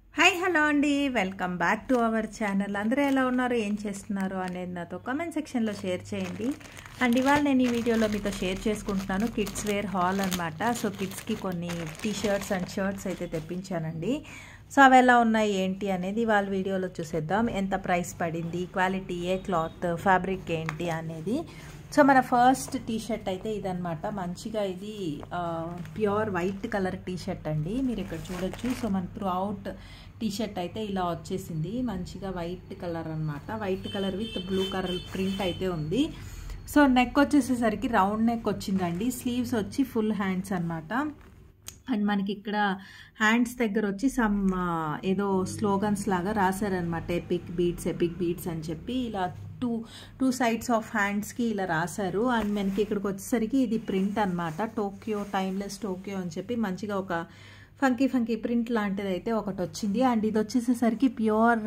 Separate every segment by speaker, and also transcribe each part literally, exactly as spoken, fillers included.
Speaker 1: Hi hello అండి, welcome back to our channel. అందరూ ఎలా ఉన్నారు, ఏం చేస్తున్నారు అనేది నాతో కామెంట్ సెక్షన్లో షేర్ చేయండి. అండ్ ఇవాళ నేను ఈ వీడియోలో మీతో షేర్ చేసుకుంటున్నాను కిడ్స్ వేర్ హాల్ అనమాట. సో కిడ్స్కి కొన్ని టీ షర్ట్స్ అండ్ షర్ట్స్ అయితే తెప్పించానండి. సో అవి ఎలా ఉన్నాయి ఏంటి అనేది వాళ్ళ వీడియోలో చూసేద్దాం. ఎంత ప్రైస్ పడింది, క్వాలిటీ, ఏ క్లాత్, ఫ్యాబ్రిక్ ఏంటి అనేది. సో మన ఫస్ట్ టీ షర్ట్ అయితే ఇదనమాట. మంచిగా ఇది pure white colour T shirt అండి, మీరు ఇక్కడ చూడొచ్చు. సో మన త్రూ అవుట్ టీ షర్ట్ అయితే ఇలా వచ్చేసింది, మంచిగా వైట్ కలర్ అనమాట. White colour with blue colour print అయితే ఉంది. సో నెక్ వచ్చేసేసరికి రౌండ్ నెక్ వచ్చిందండి. స్లీవ్స్ వచ్చి ఫుల్ హ్యాండ్స్ అనమాట. అండ్ మనకి ఇక్కడ హ్యాండ్స్ దగ్గర వచ్చి సమ్ ఏదో స్లోగన్స్ లాగా రాశారనమాట. ఎపిక్ బీట్స్ ఎపిక్ బీట్స్ అని చెప్పి ఇలా టూ టూ సైడ్స్ ఆఫ్ హ్యాండ్స్కి ఇలా రాశారు. అండ్ మనకి ఇక్కడికి వచ్చేసరికి ఇది ప్రింట్ అనమాట. టోక్యో టైమ్లెస్ టోక్యో అని చెప్పి మంచిగా ఒక ఫంకీ ఫంకీ ప్రింట్ లాంటిది అయితే ఒకటి వచ్చింది. అండ్ ఇది వచ్చేసేసరికి ప్యూర్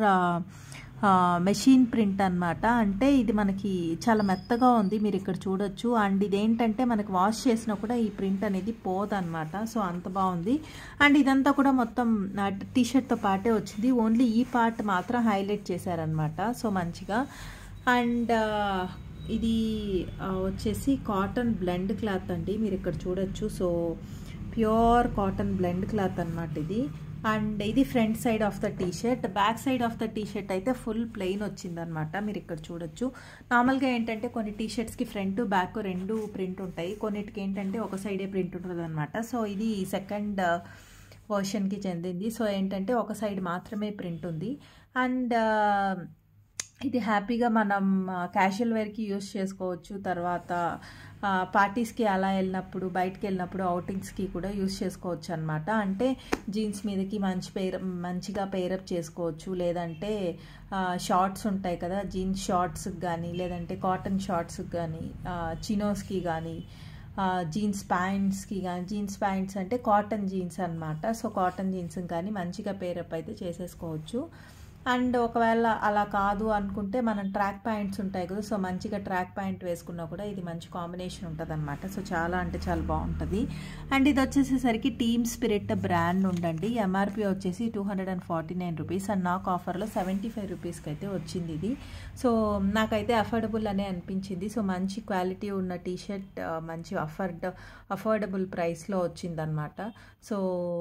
Speaker 1: మెషిన్ ప్రింట్ అనమాట. అంటే ఇది మనకి చాలా మెత్తగా ఉంది, మీరు ఇక్కడ చూడొచ్చు. అండ్ ఇదేంటంటే మనకి వాష్ చేసినా కూడా ఈ ప్రింట్ అనేది పోదన్నమాట. సో అంత బాగుంది. అండ్ ఇదంతా కూడా మొత్తం టీ షర్ట్తో పాటే వచ్చింది, ఓన్లీ ఈ పార్ట్ మాత్రం హైలైట్ చేశారనమాట. సో మంచిగా. అండ్ ఇది వచ్చేసి కాటన్ బ్లెండ్ క్లాత్ అండి, మీరు ఇక్కడ చూడొచ్చు. So pure cotton blend cloth అనమాట ఇది. అండ్ ఇది front side of the T shirt. Back side of the T shirt అయితే ఫుల్ ప్లెయిన్ వచ్చిందనమాట, మీరు ఇక్కడ చూడొచ్చు. నార్మల్గా ఏంటంటే కొన్ని టీ షర్ట్స్కి ఫ్రంట్ బ్యాక్ రెండు ప్రింట్ ఉంటాయి, కొన్నిటికి ఏంటంటే ఒక సైడే ప్రింట్ ఉంటుంది అనమాట. సో ఇది సెకండ్ వర్షన్కి చెందింది. సో ఏంటంటే ఒక సైడ్ మాత్రమే ప్రింట్ ఉంది. అండ్ ఇది హ్యాపీగా మనం క్యాజువల్ వేర్కి యూస్ చేసుకోవచ్చు. తర్వాత పార్టీస్కి అలా వెళ్ళినప్పుడు, బయటకు వెళ్ళినప్పుడు, అవుటింగ్స్కి కూడా యూస్ చేసుకోవచ్చు అనమాట. అంటే జీన్స్ మీదకి మంచి పేర మంచిగా పేరప్ చేసుకోవచ్చు. లేదంటే షార్ట్స్ ఉంటాయి కదా, జీన్స్ షార్ట్స్కి కానీ, లేదంటే కాటన్ షార్ట్స్కి కానీ, చినోస్కి కానీ, జీన్స్ ప్యాంట్స్కి కానీ. జీన్స్ ప్యాంట్స్ అంటే కాటన్ జీన్స్ అనమాట. సో కాటన్ జీన్స్ కానీ మంచిగా పేరప్ అయితే చేసేసుకోవచ్చు. అండ్ ఒకవేళ అలా కాదు అనుకుంటే మనం ట్రాక్ ప్యాంట్స్ ఉంటాయి కదా, సో మంచిగా ట్రాక్ ప్యాంట్ వేసుకున్నా కూడా ఇది మంచి కాంబినేషన్ ఉంటుంది అనమాట. సో చాలా అంటే చాలా బాగుంటుంది. అండ్ ఇది వచ్చేసేసరికి టీమ్ స్పిరిట్ బ్రాండ్ ఉండండి. ఎంఆర్పి వచ్చేసి two hundred and forty nine rupees and నాకు ఆఫర్లో సెవెంటీ ఫైవ్ రూపీస్కి అయితే వచ్చింది ఇది. సో నాకైతే అఫోర్డబుల్ అనే అనిపించింది. సో మంచి క్వాలిటీ ఉన్న టీ షర్ట్ మంచి అఫోర్డ్ అఫోర్డబుల్ ప్రైస్లో వచ్చిందనమాట. సో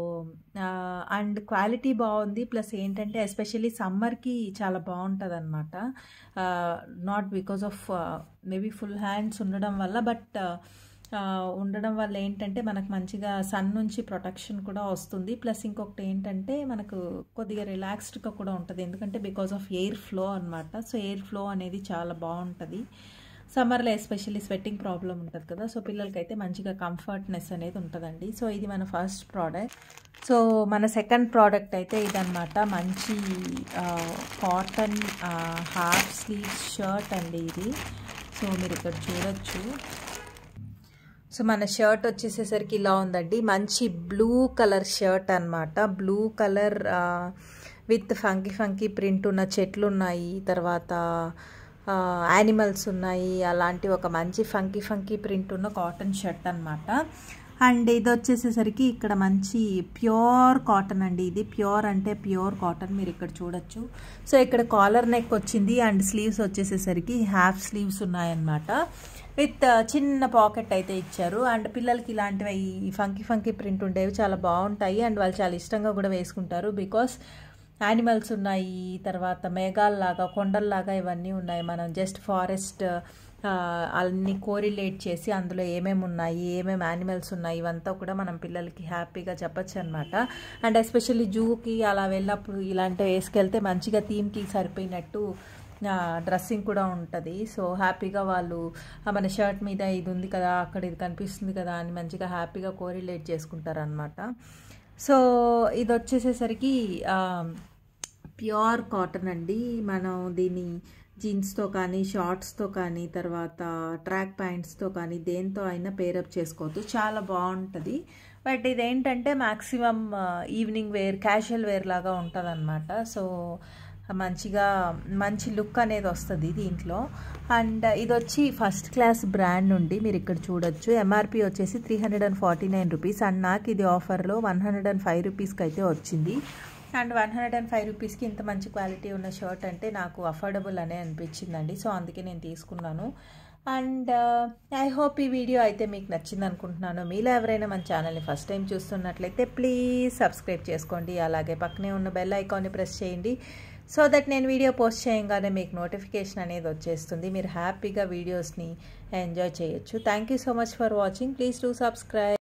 Speaker 1: అండ్ క్వాలిటీ బాగుంది. ప్లస్ ఏంటంటే ఎస్పెషల్లీ సమ్మర్కి చాలా బాగుంటుంది అనమాట. Not because of maybe full hands ఉండడం వల్ల, బట్ ఉండడం వల్ల ఏంటంటే మనకు మంచిగా సన్ నుంచి ప్రొటెక్షన్ కూడా వస్తుంది. ప్లస్ ఇంకొకటి ఏంటంటే మనకు కొద్దిగా రిలాక్స్డ్గా కూడా ఉంటుంది, ఎందుకంటే బికాజ్ ఆఫ్ ఎయిర్ ఫ్లో అనమాట. సో ఎయిర్ ఫ్లో అనేది చాలా బాగుంటుంది సమ్మర్లో, ఎస్పెషల్లీ స్వెట్టింగ్ ప్రాబ్లం ఉంటుంది కదా. సో పిల్లలకైతే మంచిగా కంఫర్ట్నెస్ అనేది ఉంటుందండి. సో ఇది మన ఫస్ట్ ప్రోడక్ట్. సో మన సెకండ్ ప్రోడక్ట్ అయితే ఇదనమాట. మంచి కాటన్ హాఫ్ స్లీవ్ షర్ట్ అండి ఇది. సో మీరు ఇక్కడ చూడొచ్చు. సో మన షర్ట్ వచ్చేసేసరికి ఇలా ఉందండి. మంచి బ్లూ కలర్ షర్ట్ అనమాట. Blue colour with funky funky print ఉన్న చెట్లు ఉన్నాయి, తర్వాత యానిమల్స్ ఉన్నాయి, అలాంటి ఒక మంచి ఫంకీ ఫంకీ ప్రింట్ ఉన్న కాటన్ షర్ట్ అనమాట. అండ్ ఇది వచ్చేసేసరికి ఇక్కడ మంచి ప్యూర్ కాటన్ అండి. ఇది ప్యూర్ అంటే ప్యూర్ కాటన్, మీరు ఇక్కడ చూడొచ్చు. సో ఇక్కడ కాలర్ నెక్ వచ్చింది అండ్ స్లీవ్స్ వచ్చేసేసరికి హాఫ్ స్లీవ్స్ ఉన్నాయన్నమాట. విత్ చిన్న పాకెట్ అయితే ఇచ్చారు. అండ్ పిల్లలకి ఇలాంటివి ఈ ఫంకీ ఫంకీ ప్రింట్ ఉండేవి చాలా బాగుంటాయి అండ్ వాళ్ళు చాలా ఇష్టంగా కూడా వేసుకుంటారు. బికాస్ యానిమల్స్ ఉన్నాయి, తర్వాత మేఘాల్లాగా కొండల్లాగా ఇవన్నీ ఉన్నాయి. మనం జస్ట్ ఫారెస్ట్ అన్నీ కోరిలేట్ చేసి అందులో ఏమేమి ఉన్నాయి, ఏమేమి యానిమల్స్ ఉన్నాయి, ఇవంతా కూడా మనం పిల్లలకి హ్యాపీగా చెప్పచ్చు అనమాట. అండ్ ఎస్పెషల్లీ జూకి అలా వెళ్ళినప్పుడు ఇలాంటివి వేసుకెళ్తే మంచిగా థీమ్కి సరిపోయినట్టు డ్రెస్సింగ్ కూడా ఉంటుంది. సో హ్యాపీగా వాళ్ళు మన షర్ట్ మీద ఇది ఉంది కదా, అక్కడ ఇది కనిపిస్తుంది కదా అని మంచిగా హ్యాపీగా కోరిలేట్ చేసుకుంటారనమాట. సో ఇది వచ్చేసేసరికి ప్యూర్ కాటన్ అండి. మనం దీన్ని జీన్స్తో కానీ, షార్ట్స్తో కానీ, తర్వాత ట్రాక్ ప్యాంట్స్తో కానీ దేంతో అయినా పేరప్ చేసుకోవచ్చు, చాలా బాగుంటుంది. బట్ ఇదేంటంటే maximum evening wear, casual wear లాగా ఉంటుంది అనమాట. సో మంచిగా మంచి లుక్ అనేది వస్తుంది దీంట్లో. అండ్ ఇది వచ్చి ఫస్ట్ క్లాస్ బ్రాండ్ నుండి మీరు ఇక్కడ చూడొచ్చు. ఎంఆర్పి వచ్చేసి three hundred and forty nine rupees and నాకు ఇది ఆఫర్లో వన్ హండ్రెడ్ అండ్ ఫైవ్ రూపీస్కి అయితే వచ్చింది. And one hundred and five రూపీస్కి ఇంత మంచి క్వాలిటీ ఉన్న షర్ట్ అంటే నాకు అఫోర్డబుల్ అనే అనిపించిందండి. సో అందుకే నేను తీసుకున్నాను. అండ్ ఐ హోప్ ఈ వీడియో అయితే మీకు నచ్చింది అనుకుంటున్నాను. మీలో ఎవరైనా మన ఛానల్ని ఫస్ట్ టైం చూస్తున్నట్లయితే ప్లీజ్ సబ్స్క్రైబ్ చేసుకోండి. అలాగే పక్కనే ఉన్న బెల్ ఐకాన్ని ప్రెస్ చేయండి. సో దట్ నేను వీడియో పోస్ట్ చేయగానే మీకు నోటిఫికేషన్ అనేది వచ్చేస్తుంది. మీరు హ్యాపీగా వీడియోస్ని ఎంజాయ్ చేయొచ్చు. Thank you so much for watching. Please do subscribe.